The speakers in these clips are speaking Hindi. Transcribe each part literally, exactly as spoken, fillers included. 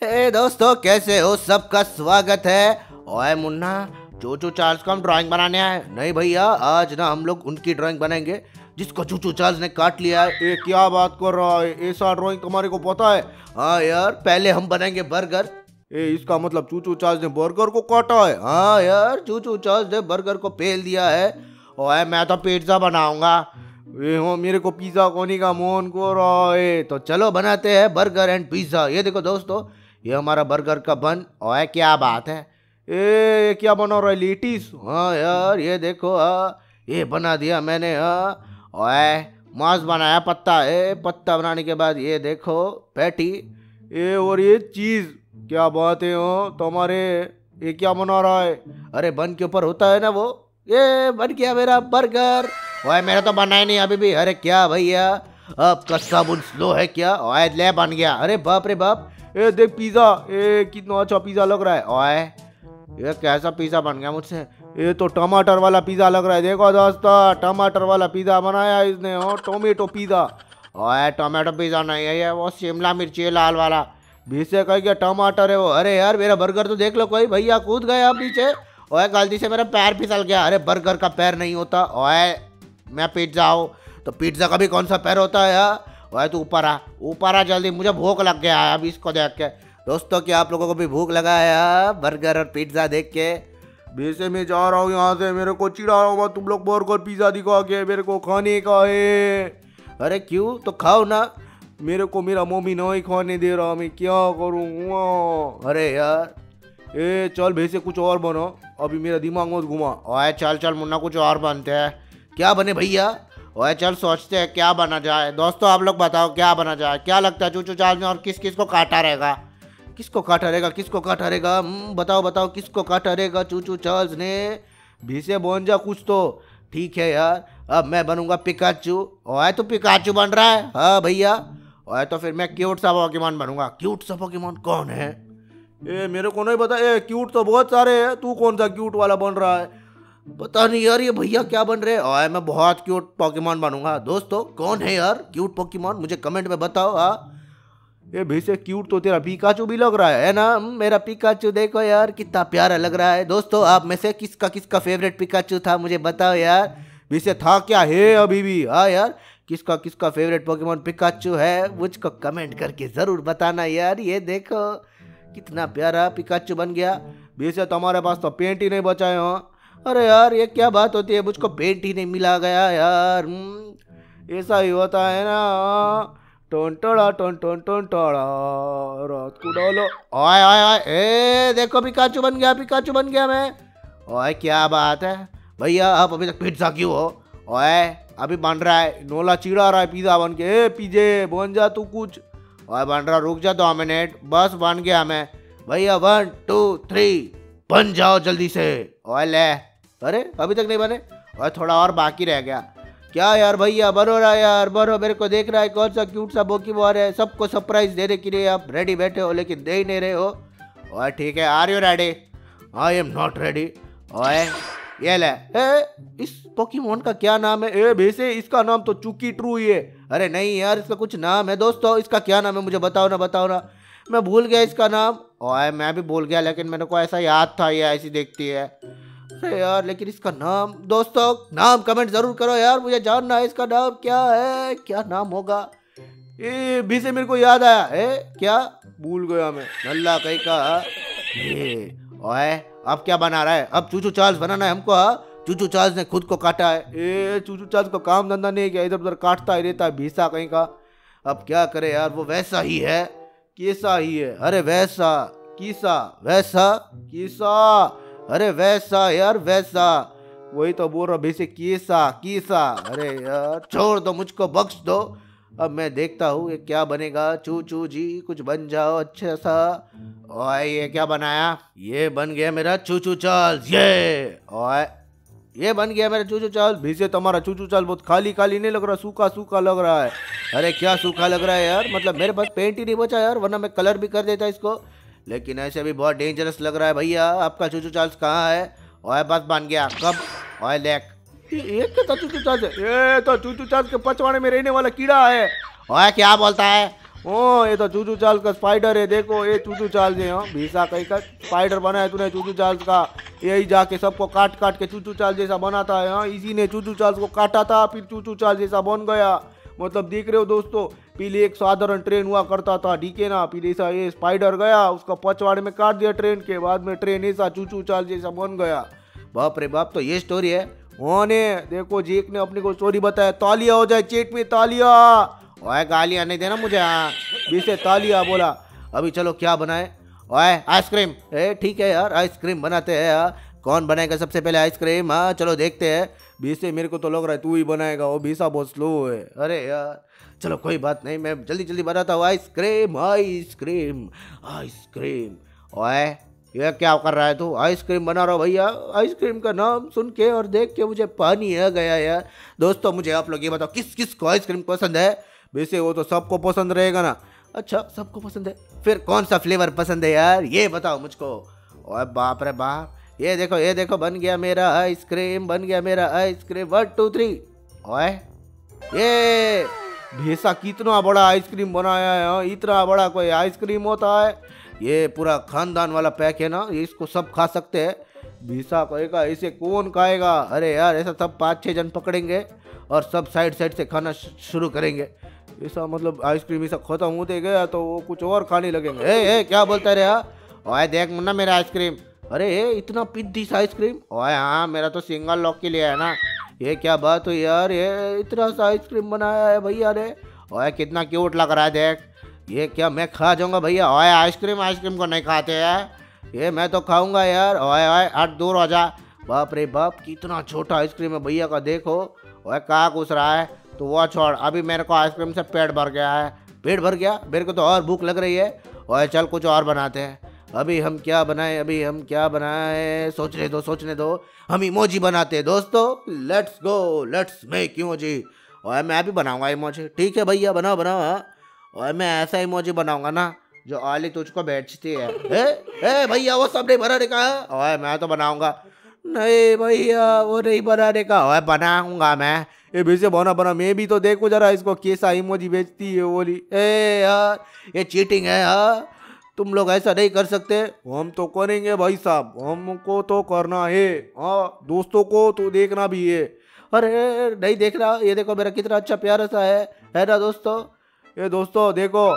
हे दोस्तों, कैसे हो? सबका स्वागत है। ओए मुन्ना, चूचू चार्ल्स को हम ड्राइंग बनाने आए। नहीं भैया, आज ना हम लोग उनकी ड्राइंग बनाएंगे जिसको चूचू चार्ल्स ने काट लिया है। ए क्या बात कर रहा है? ऐसा ड्राइंग तुम्हारे को पता है? हाँ यार, पहले हम बनाएंगे बर्गर। ए इसका मतलब चूचू चार्ल्स ने बर्गर को काटा है? हाँ यार, चूचू चार्ल्स ने बर्गर को पेल दिया है। ओए मैं तो पिज्जा बनाऊंगा। ए हो, मेरे को पिज्जा कोनी का मोहन को रहा है। तो चलो बनाते हैं बर्गर एंड पिज्जा। ये देखो दोस्तों, ये हमारा बर्गर का बन। ओए क्या बात है? ए क्या बना रहा है? लेटिस? हाँ यार, ये देखो, हाँ ये बना दिया मैंने। हाँ ओए मांस बनाया, पत्ता। ए पत्ता बनाने के बाद ये देखो पैटी। ए और ये चीज, क्या बात है हो तुम्हारे? ये क्या बना रहा है? अरे बन के ऊपर होता है ना वो। ये बन गया मेरा बर्गर। ओए मेरा तो बना ही नहीं अभी भी। अरे क्या भैया, आपका साबुन स्लो है क्या? ओए ले बन गया। अरे बाप रे बाप, ए देख पिज्जा। ए कितना अच्छा पिज्जा लग रहा है। ओए ये कैसा पिज्जा बन गया मुझसे? ये तो टमाटर वाला पिज्जा लग रहा है। देखो दोस्तों, टमाटर वाला पिज्जा बनाया इसने। हो टोमेटो पिज्जा। ओए टमाटो पिज्जा नहीं है ये, वो शिमला मिर्ची है लाल वाला। बीच से कह गया टमाटर है वो। अरे यार मेरा बर्गर तो देख लो, कोई भैया कूद गए आप नीचे। ओए गलती से मेरा पैर फिसल गया। अरे बर्गर का पैर नहीं होता। ओए मैं पिज्जा हूँ तो पिज्जा का भी कौन सा पैर होता है यार? ओए तू ऊपर आ, ऊपर आ जल्दी, मुझे भूख लग गया है अभी इसको देख के। दोस्तों, क्या आप लोगों को भी भूख लगा है यार बर्गर और पिज्जा देख के? वैसे मैं जा रहा हूँ यहाँ से। मेरे को चिढ़ा होगा तुम लोग बर्गर पिज्जा दिखा के। मेरे को खाने का है। अरे क्यों? तो खाओ ना। मेरे को मेरा मम्मी नहीं खाने दे रहा, मैं क्या करूँ? अरे यार, ए चल वैसे कुछ और बनो, अभी मेरा दिमाग मत घुमा। ओए चल चल मुन्ना, कुछ और बनते हैं। क्या बने भैया? ओए चल सोचते हैं क्या बना जाए। दोस्तों आप लोग बताओ क्या बना जाए, क्या लगता है चूचू चार्ल्स ने और किस किस को काटा रहेगा? किसको काटा रहेगा? किसको काटा रहेगा? बताओ बताओ, किसको काटा रहेगा चूचू चार्ल्स ने? भीसे बन जा कुछ तो। ठीक है यार, अब मैं बनूंगा पिकाचू। ओए तो पिकाचू बन रहा है? हाँ भैया। ओए तो फिर मैं क्यूट सा पोकेमॉन बनूंगा। क्यूट सा पोकेमॉन कौन है? ए मेरे को नहीं पता। ए क्यूट तो बहुत सारे हैं, तू कौन सा क्यूट वाला बन रहा है? पता नहीं यार, ये भैया क्या बन रहे हैं। ओए मैं बहुत क्यूट पोकेमॉन बनूंगा। दोस्तों कौन है यार क्यूट पोकेमॉन, मुझे कमेंट में बताओ। हाँ ये भैसे क्यूट तो तेरा पिकाचू भी लग रहा है, है ना? मेरा पिकाचू देखो यार कितना प्यारा लग रहा है। दोस्तों आप में से किसका किसका फेवरेट पिकाचू था, मुझे बताओ यार। वैसे था क्या है अभी भी? हाँ यार, किसका किसका फेवरेट पोकेमॉन पिकाचू है मुझको कमेंट करके जरूर बताना यार। ये देखो कितना प्यारा पिकाचू बन गया। वैसे तुम्हारे पास तो पेंट ही नहीं बचाए हो। अरे यार ये क्या बात होती है, मुझको पेंट ही नहीं मिला गया यार। ऐसा ही होता है ना। टोन टोड़ा टोन टोन टोन टोड़ा, रात को डालो। ओए ओए ओए, ए देखो पिकाचू बन गया, पिकाचू बन गया मैं। ओए क्या बात है भैया, आप अभी तक पिज्जा क्यों हो? ओए अभी बन रहा है। नोला चिढ़ा रहा है पिज्जा बन के। ए पिज्जे बन जा तू कुछ। ओए बन रहा, रुक जा दो मिनट, बस बन गया मैं। भैया वन टू थ्री, बन जाओ जल्दी से। ओए ले, अरे अभी तक नहीं बने। और थोड़ा और बाकी रह गया। क्या यार भैया, बनो रहा यार, बनो। मेरे को देख रहा है कौन सा क्यूट सा पोकेमॉन है। सबको सरप्राइज देने के लिए आप रेडी बैठे हो, लेकिन दे ही नहीं रहे हो। ओए ठीक है, are you ready? I am not ready. ओए ये ले। ए, इस पोकेमॉन का क्या नाम है? ए वैसे इसका नाम तो चुकी ट्रू ही है। अरे नहीं यार, इसका कुछ नाम है। दोस्तों इसका क्या नाम है मुझे बताओ ना, बताओ ना। मैं भूल गया इसका नाम। ओए मैं भी भूल गया, लेकिन मेरे को ऐसा याद था ये ऐसी देखती है। अरे यार लेकिन इसका नाम, दोस्तों नाम कमेंट जरूर करो यार, मुझे जानना है इसका नाम क्या है, क्या नाम होगा। ए भी से मेरे को याद आया है। क्या? भूल गया मैं। नल्ला कहीं का। ये ओए अब क्या बना रहा है? अब चूचू चार्ल्स बनाना है हमको। हाँ चूचू चार्ल्स ने खुद को काटा है। ए चूचू चार्ल्स को काम धंधा नहीं किया, इधर उधर काटता ही रहता है भीसा कहीं का। अब क्या करे यार, वो वैसा ही है। कैसा ही है? अरे वैसा। किसा? वैसा। किसा? अरे वैसा यार वैसा। वही तो बोल रहा भैसे कैसा कीसा। अरे यार छोड़ दो, मुझको बख्श दो। अब मैं देखता हूँ ये क्या बनेगा। चूचू जी कुछ बन जाओ अच्छा सा। ओए ये क्या बनाया? ये बन गया मेरा चूचू चार्ल्स। ये ओए ये बन गया मेरा चूचू चार्ल्स। भैसे तुम्हारा चूचू चार्ल्स बहुत खाली खाली नहीं लग रहा, सूखा सूखा लग रहा है। अरे क्या सूखा लग रहा है यार, मतलब मेरे पास पेंट ही नहीं बचा यार, वरना मैं कलर भी कर देता इसको। लेकिन ऐसे भी बहुत डेंजरस लग रहा है। भैया आपका चूचू चार्ल्स कहाँ है? ओए बस बन गया। कब? ओए देख, ये क्या चूचू चार्ल्स है? ये तो चूचू चार्ल्स के पचवाड़े में रहने वाला कीड़ा है। ओए क्या बोलता है? ओ ये तो चूचू चाल का स्पाइडर है, देखो ये चूचू चाल जे। हाँ भीसा कहीं का स्पाइडर बनाया तूने चूचू चाल का, यही जाके सबको काट काट के चूचू चाल जैसा बनाता है। हाँ इसी ने चूचू चाल को काटा था, फिर चूचू चाल जैसा बन गया। मतलब देख रहे हो दोस्तों, पहले एक साधारण ट्रेन हुआ करता था, ठीक है ना, फिर ऐसा ये स्पाइडर गया, उसका पचवाड़े में काट दिया ट्रेन के, बाद में ट्रेन ऐसा चूचू चाल जैसा बन गया। बाप रे बाप, तो ये स्टोरी है। उन्होंने देखो जेक ने अपने को स्टोरी बताया, तालिया हो जाए चेट में तालिया। ओए गालियां नहीं देना मुझे, हाँ बीसे तालिया बोला। अभी चलो क्या बनाए? ओए आइसक्रीम। ए ठीक है यार, आइसक्रीम बनाते हैं यार। कौन बनाएगा सबसे पहले आइसक्रीम? हाँ चलो देखते हैं। बीसे मेरे को तो लग रहा है तू ही बनाएगा, वो बीसा बहुत स्लो है। अरे यार चलो कोई बात नहीं, मैं जल्दी जल्दी बनाता हूँ। Ice cream ice cream ice cream. ओए ये क्या कर रहा है तू? आइसक्रीम बना रहा हो भैया? आइसक्रीम का नाम सुन के और देख के मुझे पानी आ गया यार। दोस्तों मुझे आप लोग ये बताओ, किस किस को आइसक्रीम पसंद है? वैसे वो तो सबको पसंद रहेगा ना। अच्छा सबको पसंद है, फिर कौन सा फ्लेवर पसंद है यार, ये बताओ मुझको। ओए बाप रे बाप, ये देखो ये देखो, बन गया मेरा आइसक्रीम, बन गया मेरा आइसक्रीम। One two three. ओए ये भैंसा कितना बड़ा आइसक्रीम बनाया है। इतना बड़ा कोई आइसक्रीम होता है? ये पूरा खानदान वाला पैक है ना, इसको सब खा सकते हैं। भीसा कहेगा इसे कौन खाएगा? अरे यार ऐसा सब पाँच छः जन पकड़ेंगे और सब साइड साइड से खाना शुरू करेंगे। ऐसा मतलब आइसक्रीम ऐसा खत्म होते गया तो वो कुछ और खाने लगेंगे। ए, ए क्या बोलता है रे? ओए देख मुन्ना मेरा आइसक्रीम। अरे ए, इतना पिद्दी सा आइसक्रीम? ओए हाँ मेरा तो सिंगल लॉक के लिए है ना। ये क्या बात हुई यार, ये इतना सा आइसक्रीम बनाया है भैया ने। ओए कितना क्यूट लग रहा है देख। ये क्या मैं खा जाऊंगा भैया? ओए आइसक्रीम आइसक्रीम को नहीं खाते यार, ये मैं तो खाऊंगा यार। ओए ओए हट दूर हो जा। बाप रे बाप कितना छोटा आइसक्रीम है भैया का, देखो। ओए कहाँ घुस रहा है तो वो छोड़, अभी मेरे को आइसक्रीम से पेट भर गया है। पेट भर गया? मेरे को तो और भूख लग रही है। ओए चल कुछ और बनाते हैं। अभी हम क्या बनाएं, अभी हम क्या बनाएं, सोचने दो सोचने दो। हम इमोजी बनाते हैं दोस्तों, let's go let's make emoji. ओए मैं भी बनाऊंगा इमोजी। ठीक है भैया बनाओ बनाओ। हाँ और मैं ऐसा इमोजी बनाऊंगा ना जो आली तुझको बेचती है। ए, ए भैया वो सब नहीं बनाने का है। ओए मैं तो बनाऊंगा। नहीं भैया वो नहीं बनाने का। ओए बनाऊंगा मैं। ये भैसे बना बना, मैं भी तो देखो जरा इसको कैसा इमोजी बेचती है बोली। ए यार ये चीटिंग है यार, तुम लोग ऐसा नहीं कर सकते। हम तो करेंगे भाई साहब, हमको तो करना है। हाँ दोस्तों को तो देखना भी है। अरे नहीं देख रहा, ये देखो मेरा कितना अच्छा प्यारा सा है है ना दोस्तों। ये दोस्तों देखो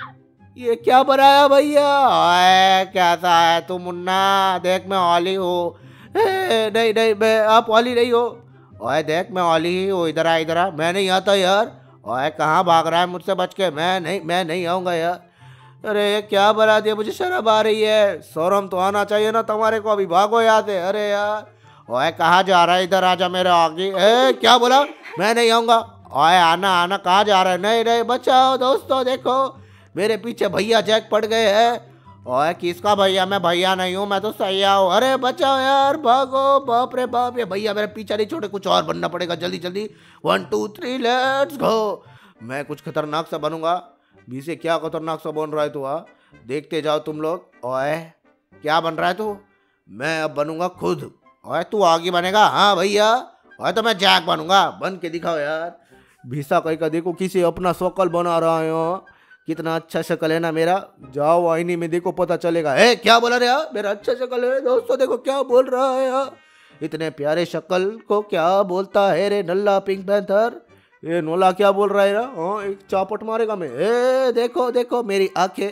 ये क्या बनाया भैया। ओए कैसा है तू मुन्ना? देख मैं ऑली हूँ। नहीं नहीं मैं, आप ऑली नहीं हो। ओए देख मैं ऑली ही हूँ, इधर आ इधर आ। मैं नहीं आता यार। ओए कहाँ भाग रहा है मुझसे बच के? मैं नहीं मैं नहीं आऊँगा यार। अरे ये क्या बना दिया, मुझे शर्म आ रही है। शर्म तो आना चाहिए ना तुम्हारे को, अभी भागो यहाँ से। अरे यार ओए कहाँ जा रहा है? इधर आजा मेरे आगे। ए क्या बोला? मैं नहीं आऊँगा। ओए आना आना, कहाँ जा रहा है? नहीं नहीं बचाओ दोस्तों, देखो मेरे पीछे भैया जैक पड़ गए हैं। ओए किसका भैया? मैं भैया नहीं हूँ, मैं तो सैया हूँ। अरे बचाओ यार, भागो। बाप रे बाप, ये भैया मेरे पीछे नहीं छोड़े, कुछ और बनना पड़ेगा जल्दी जल्दी। One two three let's go. मैं कुछ खतरनाक सा बनूंगा। बीसे क्या खतरनाक सा बन रहा है तू? हाँ देखते जाओ तुम लोग। ओए क्या बन रहा है तू? मैं अब बनूंगा खुद। ओए तू आगे बनेगा? हाँ भैया। ओए तो मैं जैक बनूंगा, बन के दिखाओ यार। भीसा कहीं का देखो किसी अपना शक्ल बना रहा है। कितना अच्छा शक्ल है ना मेरा। जाओ आईने में देखो पता चलेगा। ए क्या बोला रे? मेरा अच्छा शक्ल है दोस्तों, देखो क्या बोल रहा है। इतने प्यारे शक्ल को क्या बोलता है रे नल्ला पिंक पैंथर? ये नोला क्या बोल रहा है ना? हाँ एक चापट मारेगा मैं। ए देखो देखो मेरी आंखें।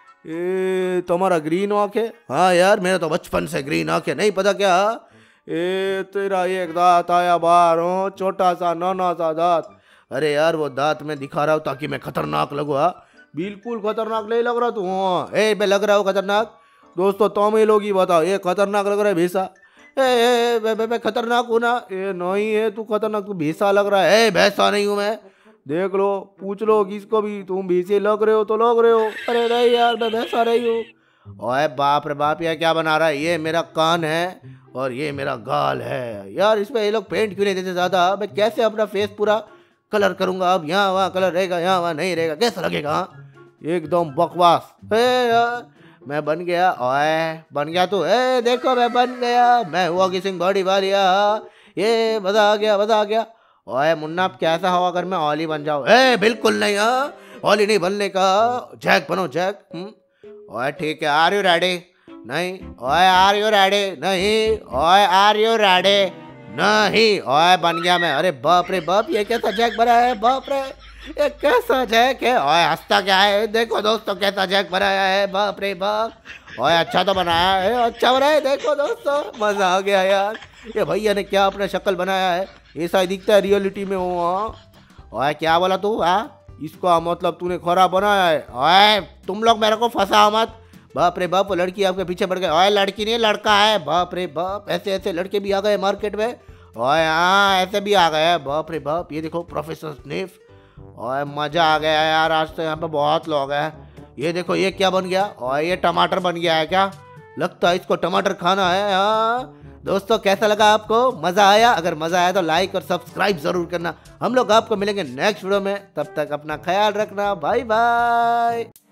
ए तुम्हारा ग्रीन आंखें? हाँ यार मेरा तो बचपन से ग्रीन आंखें, नहीं पता क्या? ए तेरा एक दांत आया बाहर, हो छोटा सा नाना सा दांत। अरे यार वो दांत मैं दिखा रहा हूँ ताकि मैं खतरनाक लगूँ। बिल्कुल खतरनाक नहीं लग रहा तू। हाँ ए मैं लग रहा हूँ खतरनाक? दोस्तों तुम ही लोग ही बताओ, ये खतरनाक लग रहा है भैंसा? ए, ए, ए, मैं खतरनाक हूँ ना? ये नहीं है तू खतरनाक, तू भैंसा लग रहा है। भैंसा नहीं हूँ मैं, देख लो पूछ लो किसको भी, तुम भैंसे लग रहे हो तो लग रहे हो। अरे नहीं यार मैं भैंसा नहीं हूँ। ओए बाप रे बाप, ये क्या बना रहा है? ये मेरा कान है और ये मेरा गाल है यार। इसमें ये लोग पेंट क्यों नहीं देते ज़्यादा? मैं कैसे अपना फेस पूरा कलर करूंगा? अब यहाँ वहाँ कलर रहेगा, यहाँ वहाँ नहीं रहेगा, कैसा लगेगा? एकदम बकवास है यार। मैं बन गया। ओए बन गया तू? ए देखो मैं बन गया, मैं हुआ किसिंग बॉडी वालिया। ये मजा आ गया मजा आ गया। ओए मुन्ना अब कैसा होगा अगर मैं ऑली बन जाऊँ? ए बिल्कुल नहीं। हाँ हॉली नहीं बनने का, जैक बनो जैक। हम्म, ओए ठीक है, आर यू रेडी? नहीं। ओए आर यू रेडी? नहीं। ओए आर यू रेडी? नहीं। ओए बन गया मैं। अरे बाप रे बाप, ये कैसा जैक बना है, बाप रे ये कैसा जैक है। ओए हंसता क्या है, देखो दोस्तों कैसा जैक बनाया है, बाप रे बाप। ओए अच्छा तो बनाया है, अच्छा बनाया है, देखो दोस्तों मजा आ गया यार। ये भैया ने क्या अपना शक्ल बनाया है, ऐसा ही दिखता है रियलिटी में वो। ओए क्या बोला तू? हाँ इसका मतलब तूने खराब बनाया है। ओए तुम लोग मेरे को फंसाओ मत, बाप रे बाप। वो लड़की आपके पीछे पड़ गई। ओए लड़की नहीं लड़का है, बाप रे बाप। ऐसे ऐसे लड़के भी आ गए मार्केट में। ओए हाँ ऐसे भी आ गए, बाप रे बाप। ये देखो प्रोफेसर स्निफ। ओए मजा आ गया यार, आज तो यहाँ पे बहुत लोग हैं। ये देखो ये क्या बन गया, और ये टमाटर बन गया है क्या? लगता है इसको टमाटर खाना है। हाँ दोस्तों कैसा लगा आपको, मजा आया? अगर मजा आया तो लाइक और सब्सक्राइब जरूर करना। हम लोग आपको मिलेंगे नेक्स्ट वीडियो में, तब तक अपना ख्याल रखना, बाय बाय।